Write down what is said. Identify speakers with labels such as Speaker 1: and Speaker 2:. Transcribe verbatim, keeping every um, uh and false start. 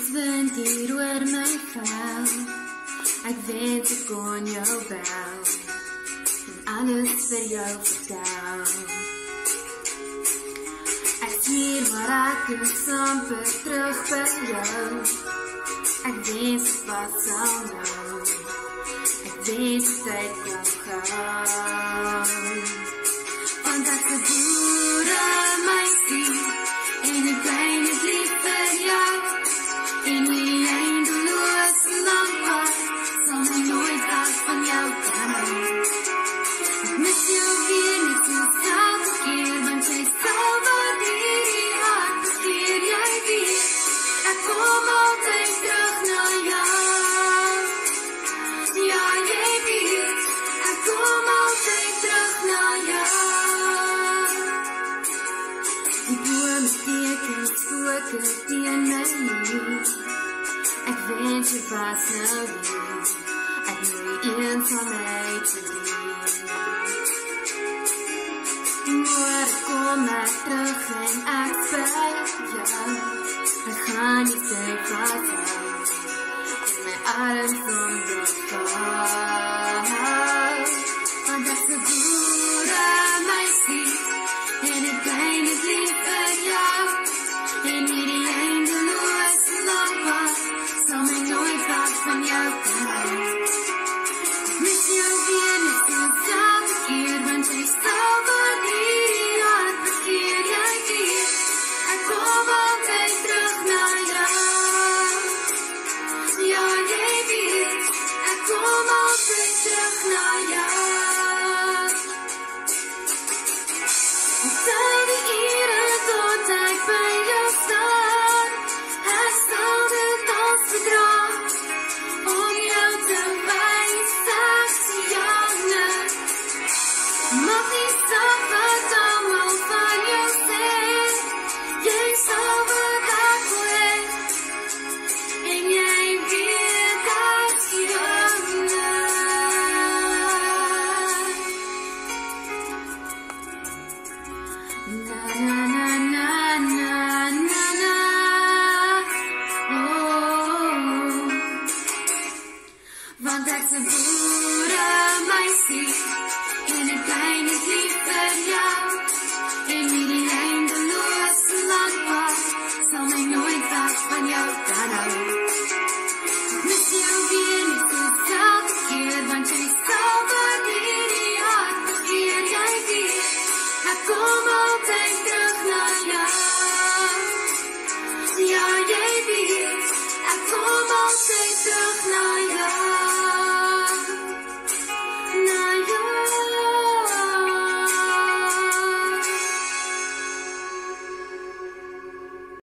Speaker 1: wind hier oor my vel. Ek wens ek kon jou bel en alles vir jou vertel. Ek sien maar ek is amper terug by jou. Ek wens ek was al nou. Ek wens tyd kan gaan. Want ek is Boeremeisie en ek klein is lief vir jou. En die eindeloos lang pad sal my nooit af van jou kan hou. Ek mis jou weer net soos elke keer, want jy sal wat hierdie hart begeer. Jy weet, ek kom altyd terug na jou. Ja, jy weet, ek kom altyd terug na jou. Die bome teken skote teen my lief. Ek wens jy was nou hier. Ek nou eens van my te doen. Maar kom ek terug en ek by jou. Ek gaan nie tyd vashou. In my arms om jou val. Want ek is Boeremeisie en ek klein is lief vir jou. En hierdie eindeloos lang pad sal my nooit weg van jou kan hou. Ek mis jou weer net soos elke keer, want jy sal wat hierdie hart begeer. Jy weet, ek kom altyd terug na jou. Ja, jy weet, ek kom altyd terug na jou. Ek tel die ure tot ek by jou staan. Ek sal dit als bedrag om jou te wys ek sien jou net. Maak nie saak wat almal van jou sê. Jy sal wat ek wil hê. En jy weet ek sien jou net. Na na na na na na na. Want ek is